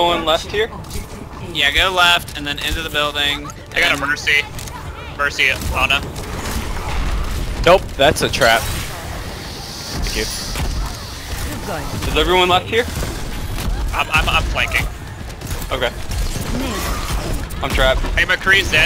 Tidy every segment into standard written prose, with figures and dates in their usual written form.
Going left here? Yeah, go left and then into the building. I got a Mercy. Mercy, Ana. Nope, that's a trap. Thank you. Is everyone left here? I'm flanking. Okay. I'm trapped. Hey, McCree's dead.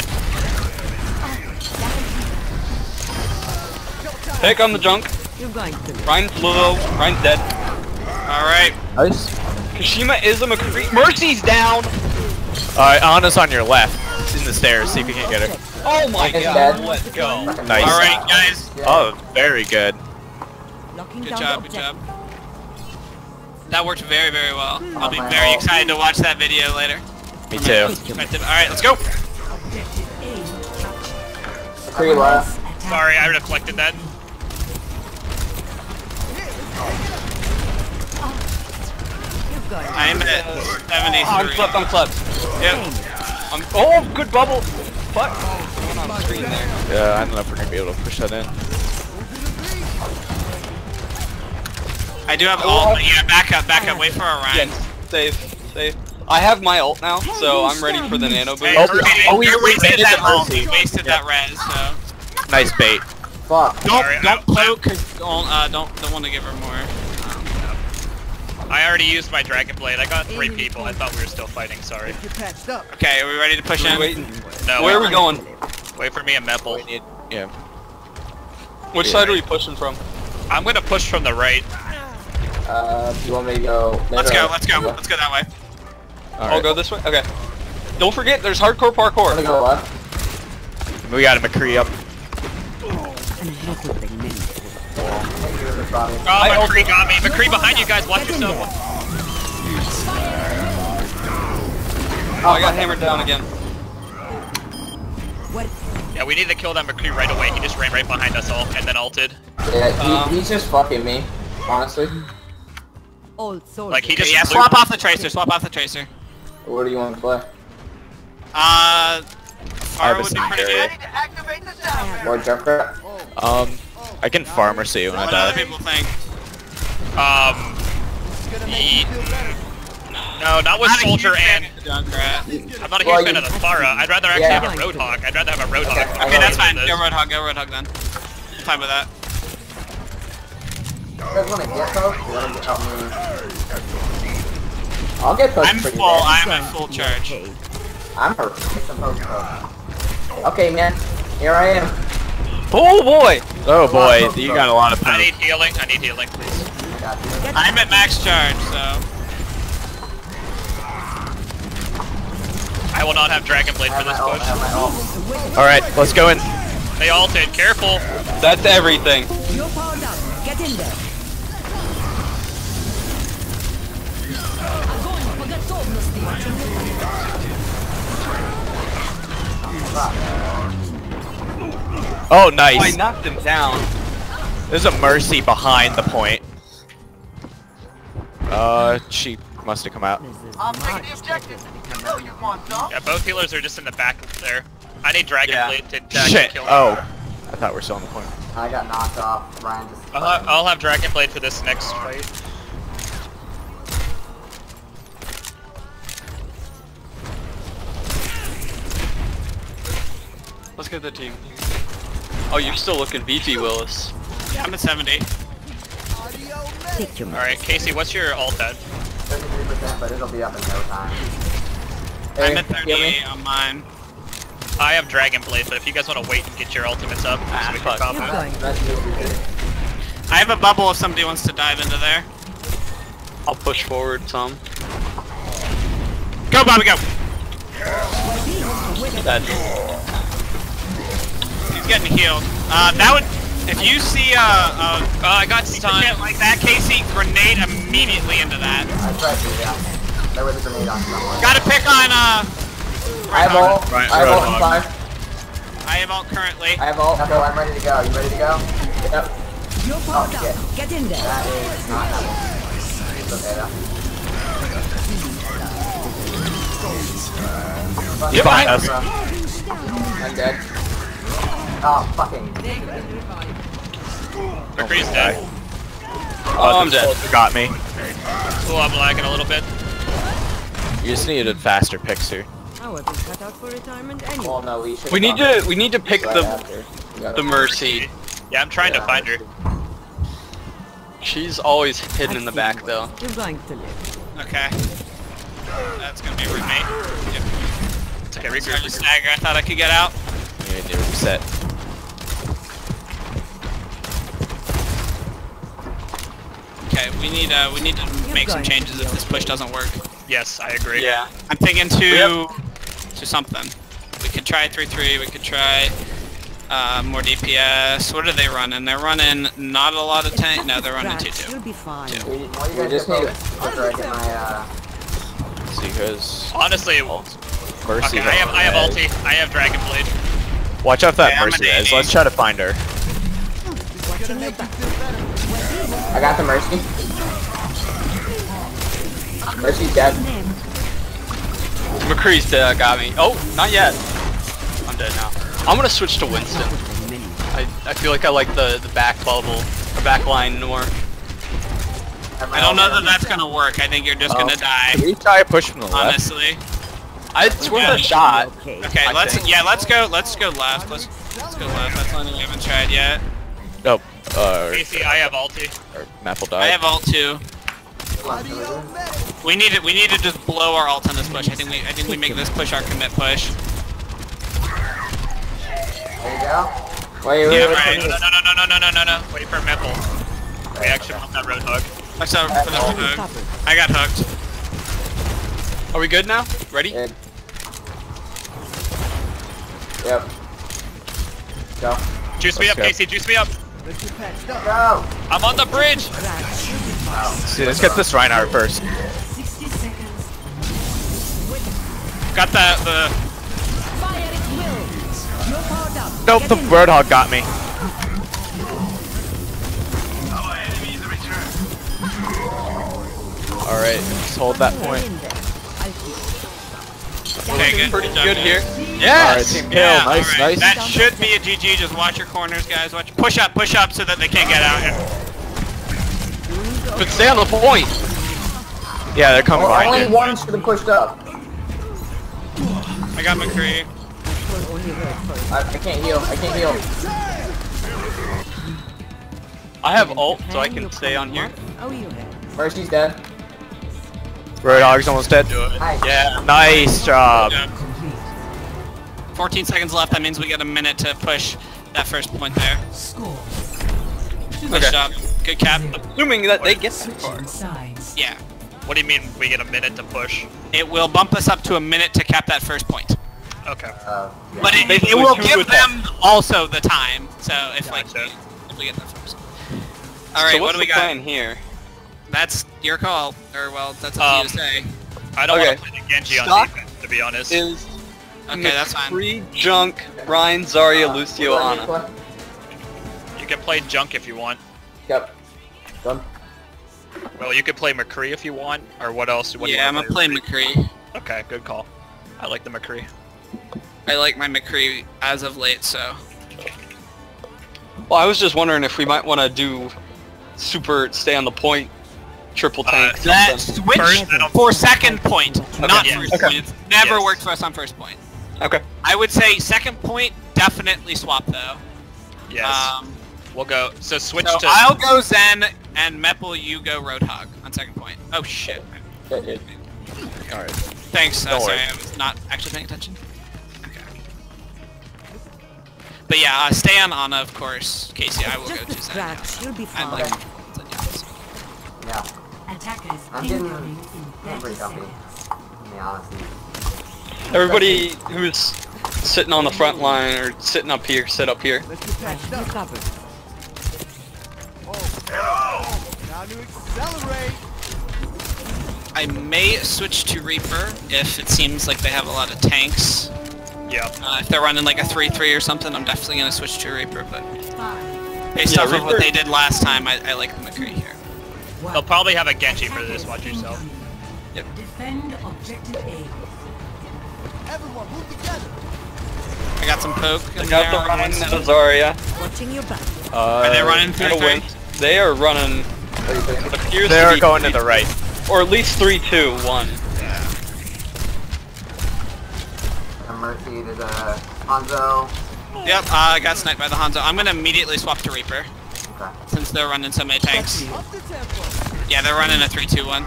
Pick on the junk. Ryan's low. Ryan's dead. Alright. Nice. Kashima is a McCree. Mercy's down! Alright, Anna's on your left. She's in the stairs, see if you can get her. Oh my It's god, dead. let's go. Nice. Alright, guys. Oh, very good. Good job, good job. That worked very, very well. I'll be very excited to watch that video later. Me too. Alright, let's go. Pretty left. Sorry, I deflected that. I'm at 73. I'm slept, I'm slept. Yep. Oh, good bubble! Fuck. What's going on screen there? Yeah, I don't know if we're gonna be able to push that in. I do have ult, but yeah, back up, wait for a Ryan. Save, save. I have my ult now, so I'm ready for the nano boost. Hey, Oh, you wasted rated that the ult, Mercy. you wasted that res, so. Nice bait. Fuck. Don't poke, cause don't want to give her more. I already used my Dragon Blade. I got 3 people. I thought we were still fighting, sorry. Okay, are we ready to push in? Waiting. No, Where are we going? wait for me and Meppel. Yeah. Which side are we pushing from? I'm gonna push from the right. You want me to go? Let's go that way. I'll go this way? Okay. Don't forget, there's hardcore parkour. I'm gonna go left. We got a McCree up. Oh, McCree got me. McCree behind you guys, watch yourself. Oh, I got hammered down again. Yeah, we need to kill that McCree right away. He just ran right behind us all and then ulted. Yeah, he's just fucking me, honestly. Like, he just... Yeah, swap off the tracer, What do you want to play? Far would be pretty good. Or Junkrat? I can farm or see when I What other die. people think? No, not with Soldier and... Junkrat. I'm not a huge fan of the Pharah. I'd rather actually have a Roadhog. I'd rather have a Roadhog. Okay, that's fine. Go Roadhog then. I'm fine with that. You guys want to get poke? You want to help me? I'll get poke I'm pretty full. bad. I'm at full charge. I'm hurt. Get some poke. Okay, man. Here I am. Oh boy! Oh boy, you got a lot of I power. need healing, please. I got you. I'm at max charge, so. I will not have Dragon Blade for this push. Alright, let's go in. They ulted, careful! That's everything. You're powered up. Get in there. Oh, I nice. knocked him down. There's a Mercy behind the point. She must have come out. I'm taking the objective. You know you want some. Yeah, both healers are just in the back there. I need Dragon Blade to Shit. kill him. Oh. I thought we were still on the point. I got knocked off. Ryan just... I'll have Dragon Blade for this next fight. Let's get the team. Oh, you're still looking beefy, Willis. Yeah, I'm at 70. Alright, Casey, what's your ult at? 33%, but it'll be up in no time. I'm Hey, at heal me. 38 on mine. I have Dragon Blade, but if you guys want to wait and get your ultimates up, so we can fuck. combo. That's easy. I have a bubble if somebody wants to dive into there. I'll push forward some. Go, Bobby, go! That's He's getting healed. That would... If you see I got stunned. shit like that, Casey, grenade immediately into that. I tried to, yeah. There was a grenade on somewhere. Gotta pick on, I have ult. Right, I have ult in Roadhog. 5. I have ult currently. I have ult. Go, I'm ready to go. You ready to go? Yep. You're powered up. Get in there. That is not happening. It's okay though. Yep, behind us. I'm dead. Oh, fucking. McCree's dead. Oh, I'm this dead. soldier got me. Cool, I'm lagging a little bit. You just needed a faster Pixar. I wasn't cut out for retirement anyway. Well, no, we should. We need to pick the Mercy. Yeah, I'm trying to find her. She's always hidden in the back though. You're going to live. Okay. That's gonna be a roommate. Yep. It's okay, Sorry to regroup. stagger. I thought I could get out. You need to reset. Okay, we need to make some changes if this push doesn't work. Yes, I agree. Yeah. I'm thinking to something. We could try 3-3. We could try more DPS. What are they running? They're running not a lot of tank. No, they're running Scratch, 2-2. you'll be fine. We just need to get my See, because Honestly, Mercy. okay, I have ulti. I have Dragon Blade. Watch out for that Yeah, I'm Mercy an is. AD. Let's try to find her. Watching your back. I got the Mercy. Mercy's dead. McCree's dead, got me. Oh, not yet. I'm dead now. I'm gonna switch to Winston. I feel like I like the back bubble, or back line more. I don't know that that's gonna work. I think you're just gonna die. Can we try a push from the left? Honestly. It's worth a shot. Okay. Okay, I let's think. let's go left. Let's go left. That's one we haven't tried yet. Nope. Casey, I have ulti. Or Maple I died. have ult too. We need to just blow our ult on this push. I think we make this push our commit push. There you go. Wait, Yeah, wait, right. No. Wait for Meppel. We actually want that Roadhog. Watch out for the hook. I got hooked. Are we good now? Ready? Good. Yep. Go. Juice me Let's up, go. Casey. Juice me up. Go! I'm on the bridge. See, let's get this Reinhardt first. 60 seconds. Got the Fire at will. You're powered up. Nope, Get the in Roadhog got me. Alright, let's hold that there. point. In there. I'll keep. okay, good. Pretty job, good guys. here. Alright, Yes! team kill. Yeah, Nice, alright. nice. That should be a GG. Just watch your corners, guys. Watch. Push up so that they can't get out. But stay on the point. Yeah, they're coming behind Only you. one should have pushed up. I got McCree. Will only hurt first. I can't heal. I can't heal. I have ult, so I can stay on here. Oh, you have. Mercy's dead. Roadhog's almost dead. Nice. Yeah. Nice job. Yeah. 14 seconds left. That means we get a minute to push that first point there. Good Okay. job. Good cap. Assuming that they get that far. Yeah. What do you mean we get a minute to push? It will bump us up to a minute to cap that first point. Okay. Yeah. But it Basically will two give attacks. them also the time. So if Gotcha. if we get that first. All right, So what what's do we the got? plan here? That's your call. Or well, that's up to you to say. I don't Okay. want to play the Genji on Stock defense, to be honest. Is Okay, that's fine. McCree, Junk, Ryan, Zarya, Lucio, Ana. You can play Junk if you want. Yep. Done. Well, you could play McCree if you want, or what else? What do you Yeah, I'm wanna gonna play McCree. Okay, good call. I like the McCree. I like my McCree as of late, so. Well, I was just wondering if we might want to do super stay on the point, triple tank. That something. switch First, I don't- for second point, not yeah. first Okay. point. It's never Yes. worked for us on first point. Okay. I would say second point, definitely swap though. Yes. We'll go. So switch So to. I'll go Zen, and Meppel, you go Roadhog on second point. Oh shit. Good. Alright. Thanks, Don't sorry, worry. I was not actually paying attention. Okay. But yeah, stay on Ana, of course. Casey, I will go Just to a Zen. scratch. You'll be I fine. like Zen, yes. Yeah. Attackers I'm getting pretty comfy. I mean, honestly. Everybody who's sitting on the front line or sitting up here, sit up here. You covered. I may switch to Reaper if it seems like they have a lot of tanks. Yeah. If they're running like a 3-3 or something, I'm definitely gonna switch to Reaper, but based Yeah, off of Reaper- what they did last time, I like the McCree here. They'll probably have a Genji for this. Watch yourself. Defend objective A. I got some poke in I got the there. Ryan and a Zarya. Watching your back. Are they running And a 3-3? Win. They are running. Appears to They're be going to the right. or at least 3-2-1. Mercy, there's a Hanzo. Yep, I got sniped by the Hanzo. I'm gonna immediately swap to Reaper. Okay. Since they're running so many tanks. Yeah, they're running a 3-2-1.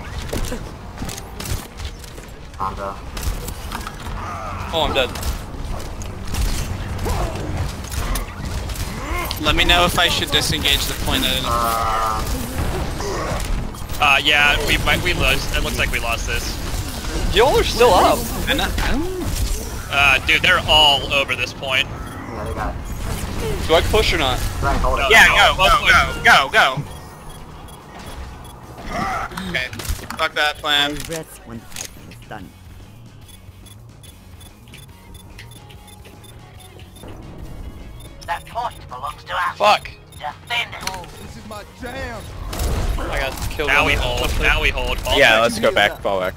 Hanzo. Oh, I'm dead. Let me know if I should disengage the point at Yeah, we lost. It looks like we lost this. Y'all are still up. Dude, they're all over this point. Yeah, they got it. Do I push or not? Right, hold it. Yeah, go. Okay, fuck that plan. Rest when the fighting is done. That point belongs to us. Fuck. Defend it. I got killed. Now on we the hold. ultimate. Now we hold. Fall Yeah, back. let's go back. Fall back.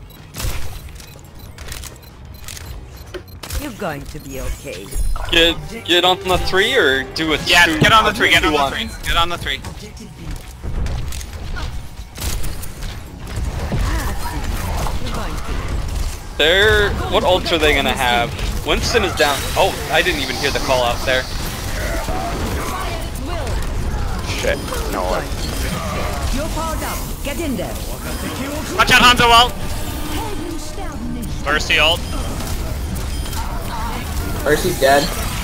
You're going to be okay. Get on the 3 or do a 2? Yeah, get on the 3, get on the 2-1. 3. Get on the 3. You're going to. They're... What ults are they gonna have? Winston is down. Oh, I didn't even hear the call out there. Shit. No one. You're powered up. Get in there. Watch out, Hanzo ult! Mercy ult. Mercy's dead.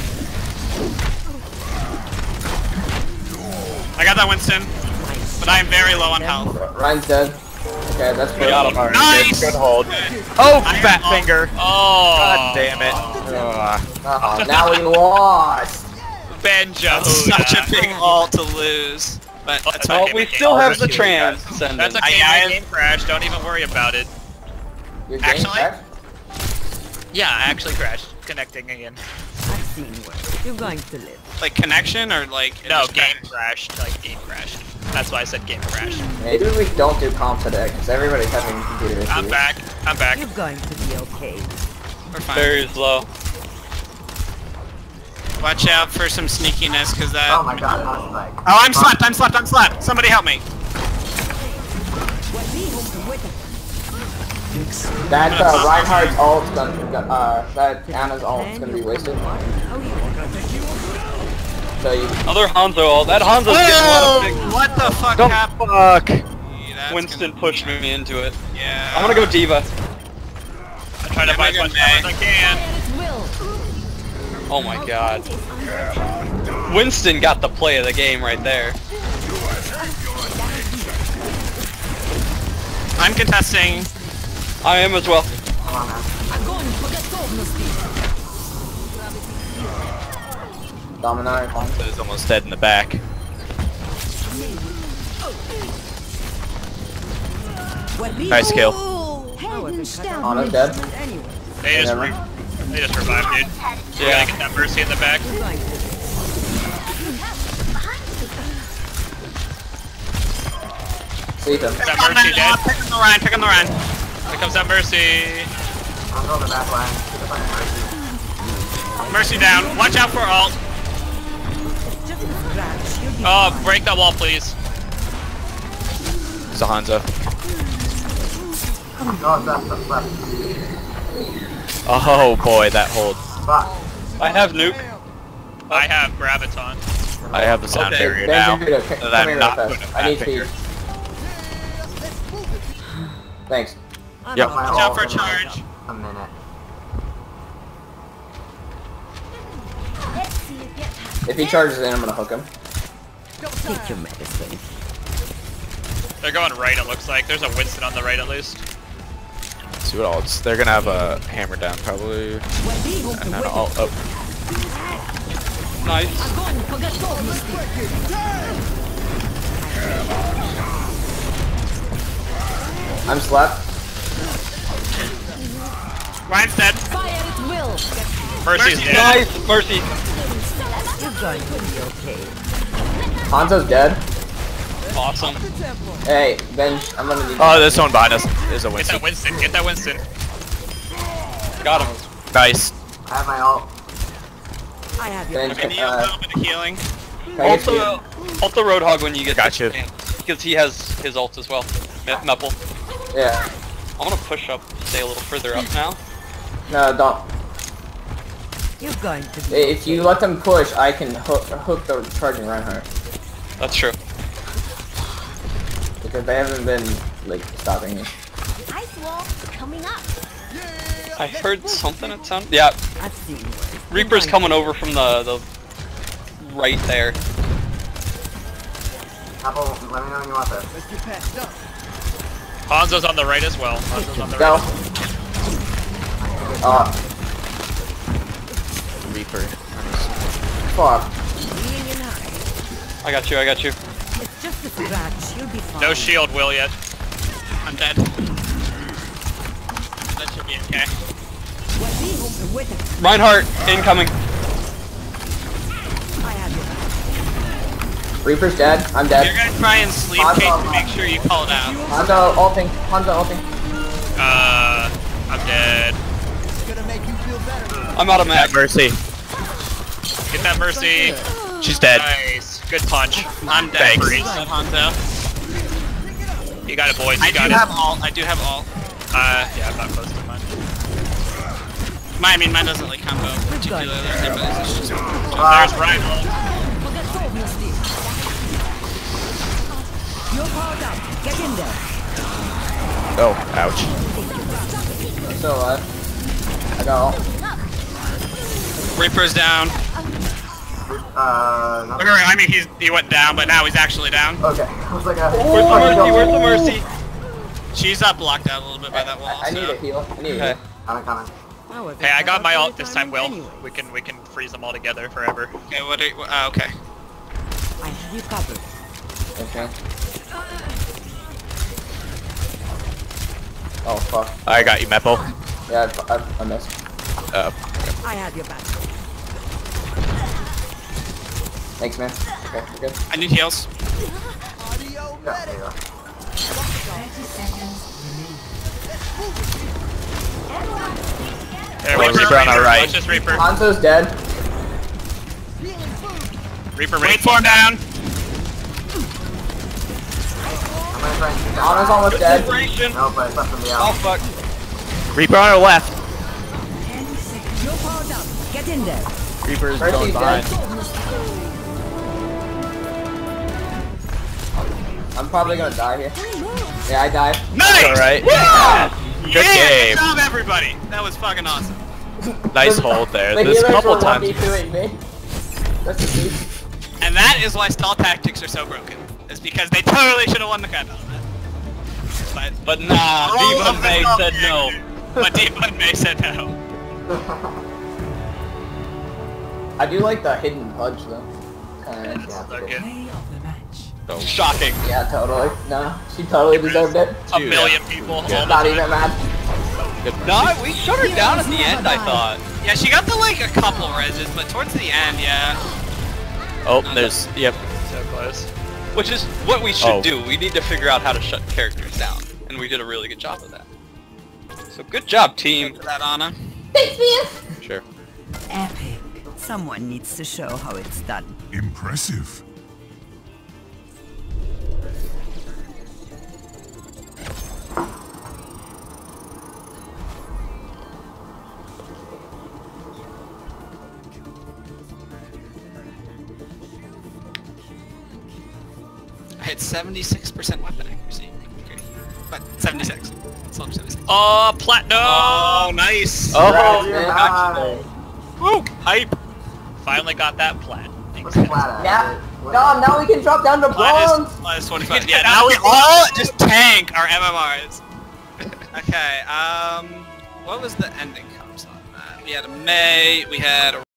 I got that Winston, but I am very low on health. Ryan's dead. Okay, that's good. Got him. Alright, Nice! good hold. Oh, I am fat on- finger. Oh. God damn it. Now we lost. Benja. Such a big ult to lose. But that's Well, Well, fine. we still have the transcendent. That's okay. I- My game crashed. Don't even worry about it. Your game Actually- crashed? Yeah, I actually crashed. Connecting again. I've seen worse. You're going to live. Like connection or like... it No, just game crashed? crashed. Like game crashed. That's why I said game crashed. Maybe we don't do comp today, because everybody's having computer issues. I'm back. I'm back. You're going to be okay. We're fine. Barry's low. Watch out for some sneakiness, cause that... Oh my god, I was like... Oh, I'm slapped! Somebody help me! That Reinhardt's ult's gonna, that Anna's ult's gonna be wasted. So you, Other Hanzo ult. That Hanzo's getting a lot of big... What the fuck Don't happened? fuck. That's Winston gonna- pushed me into it. Yeah. I'm gonna go Diva. I try to buy as much time as I can. Oh my god. Winston got the play of the game right there. I'm contesting. I am as well. come on man. Dominar, Is almost dead in the back. Nice kill. Anna's dead. They just, Never. they just revived, dude. Yeah. Gotta get that Mercy in the back. See them. Is that Mercy dead? Pick on the Ryan, pick on the Ryan. Here comes that Mercy. I'm going the back line. To find Mercy. Mercy down. Watch out for ult. Oh, break that wall, please. It's a Hanzo. Oh, that's left. Oh boy, that hold. Fuck. I have nuke. I have Graviton. I have the sound Okay, barrier now. Benjamin, So come that here I'm real not fast. putting a I need fat speed. finger. Thanks. Yep. My Watch out ult for a in like charge. A minute. If he charges in, I'm gonna hook him. Take your medicine. They're going right, it looks like. There's a Winston on the right, at least. Let's see what else. They're gonna have a hammer down probably. And then all up. Nice. I'm slept. Ryan's dead. Mercy's dead. Nice, Mercy. You're going to be okay. Hanzo's dead. Awesome. Hey, Ben, I'm gonna need. Oh, there's someone behind us. There's a Get Winston. that Winston. Get that Winston. Got him. Nice. I have my ult. I have your Ben, I need a little bit of healing. can I get you? Also Roadhog when you get Got the you. chance, because he has his ult as well. Meppel. Yeah. I want to push up, stay a little further up now. No, don't. You're going to be. If you let them push, I can hook the charging Reinhardt. That's true. Because they haven't been, like, stopping me. Ice wall coming up. I heard something. It sounded. Yeah, I've seen worse. Reaper's coming over from the right there. Apple, let me know when you want this. Hanzo's on the right as well. Hanzo's on the Go. right. Reaper. Fuck. Being in high. I got you. I got you. It's just a scratch. You'll be fine. No shield will yet. I'm dead. That should be okay. Reinhardt incoming. I have you. Reaper's dead. I'm You're dead. gonna try and sleep, Hanzo, Kate, to make sure you call it out. Hanzo ulting. Hanzo ulting. I'm dead. I'm out of That mag. Mercy. Get that Mercy. She's dead. Nice. Good punch. I'm dead Thanks. for each Hanzo. You got it, boys. You I do got have it. ult. I do have ult. Yeah, I'm not close to mine. I mean, mine doesn't like combo particularly, but it's just. There's Reinhold. You're powered up. Get in there. Oh, ouch. I'm still alive. I got ult. Reaper's down. No. Okay, I mean, he went down, but now he's actually down. Okay. I was like, Where's the mercy? Where's the mercy? She's up, blocked out a little bit by that wall. I need so. a heal. I need a Okay. heal. I'm coming. Hey, I got my ult this time, Will. We can freeze them all together forever. Okay, what are you, okay. I have you covered. Okay. Oh fuck. I got you, Mepo. Yeah, I missed. I have your back. Thanks, man. Okay, we're good. I need heals. Yeah, there you go. There, Wait, Reaper on our right. Watch this Reaper. Hanzo's dead. Reaper, Wait for him down. I'm gonna try and shoot Anna's almost dead. Celebration. No, but it's left from the Oh out. fuck. Reaper on our left. You're powered up. Get in there. Reaper's Mercy's going dead. behind. I'm probably gonna die here. Yeah, I died. Nice! Alright. Good Yeah, game. good job, everybody. That was fucking awesome. Nice hold there. The There's a healers couple were times. 1v2ing me. That's the beast. And that is why stall tactics are so broken. It's because they totally should have won the crap out of that. But nah, Roll Diva of the May stall said no. tactics. But Diva and May said no. I do like the hidden punch though. Kinda, So good. Shocking. yeah, totally. No, she totally deserved it. A million people all the Not time. even mad. No, we shut her down at the end, I thought. Yeah, she got the like a couple reses, but towards the end, yeah. Oh, there's, yep. So close. Which is what we should Oh. do. We need to figure out how to shut characters down. And we did a really good job of that. So good job, team. For that, Anna. Sure. Epic. Someone needs to show how it's done. Impressive. I hit 76% weapon accuracy. Okay. But 76. Still 76. Oh, platinum! Oh, nice! Oh, Woo! Hype! Finally got that plat. Thanks, guys. Yeah. No, now we can drop down to bronze. Plus 25. Yeah, now we all just tank our MMRs. Okay, what was the ending comps on that? We had a May, we had a